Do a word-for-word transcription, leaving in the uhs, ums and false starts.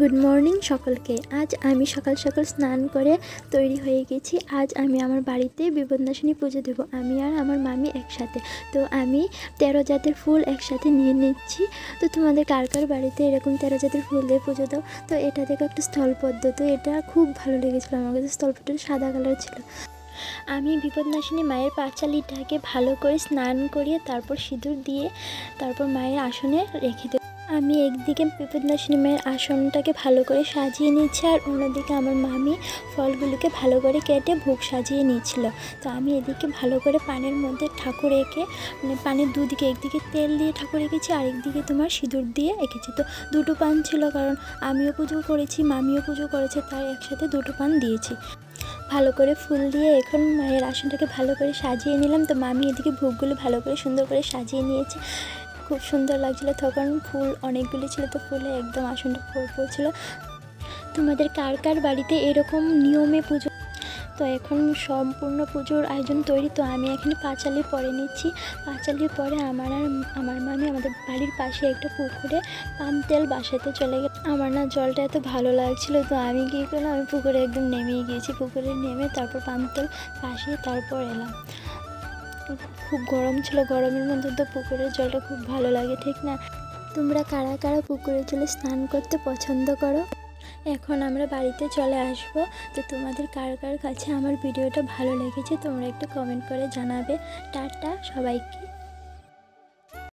Good morning सकलके। आज आमी सकाल सकाल स्नान करे तैरी हये गेছি। आज आमी आमार बाड़ीते विपदनाशिनी पुजो देव आमी आर आमार मामी एकसाथे। तो आमी तेरो जातेर फुल एकसाथे निये निচ্ছি। तो तुम्हादेर कार कार बाड़ीते एरकम तेरो जातेर फुल दिये पुजो दाओ। तो एटा देखो एकटा স্থলপদ্ম, तो एटा खूब भालो लेगेछिलो आमार काछे। স্থলপদ্মটা সাদা কালার ছিল। আমি বিপদনাশিনী মায়ের পাঁচালিটাকে ভালো করে স্নান করিয়ে তারপর সিঁদুর দিয়ে তারপর মায়ের আসনে রেখে দেব। আমি একদিকে বিপদনাশিনী মায়ের আসনটাকে ভালো করে সাজিয়ে নিচ্ছি আর অন্যদিকে আমার মামি ফলগুলোকে ভালো করে কেটে ভোগ সাজিয়ে নিয়েছিল। তো আমি এদিকে ভালো করে পানের মধ্যে ঠাকুর এঁকে মানে পানের দুদিকে একদিকে তেল দিয়ে ঠাকুর এঁকেছি আর একদিকে তোমার সিঁদুর দিয়ে এঁকেছি। তো দুটো পান ছিল, কারণ আমিও পুজো করেছি মামিও পুজো করেছে, তাই একসাথে দুটো পান দিয়েছি। ভালো করে ফুল দিয়ে এখন মায়ের আসনটাকে ভালো করে সাজিয়ে নিলাম। তো মামি এদিকে ভোগগুলো ভালো করে সুন্দর করে সাজিয়ে নিয়েছে। খুব সুন্দর লাগছিলো, তখন ফুল অনেকগুলি ছিল, তো ফুলে একদম আসনটা ভরপুর ছিল। তোমাদের কার কার বাড়িতে এরকম নিয়মে পুজো? তো এখন সম্পূর্ণ পুজোর আয়োজন তৈরি। তো আমি এখানে পাঁচালি পরে নিচ্ছি। পাঁচালি পরে আমার আর আমার মামি আমাদের বাড়ির পাশে একটা পুকুরে পাম তেল বাসাতে চলে গেল। আমার না জলটা এত ভালো লাগছিল, তো আমি কী করলাম, আমি পুকুরে একদম নেমেই গিয়েছি। পুকুরে নেমে তারপর পাম তেল পাশে তারপর এলাম। খুব গরম ছিল, গরমের মধ্যে তো পুকুরের জলটা খুব ভালো লাগে, ঠিক না? তোমরা কারা কারা পুকুরের জলে স্নান করতে পছন্দ করো? এখন আমরা বাড়িতে চলে আসব। তো তোমাদের কার কার কাছে আমার ভিডিওটা ভালো লেগেছে তোমরা একটু কমেন্ট করে জানাবে। টাটা সবাইকে।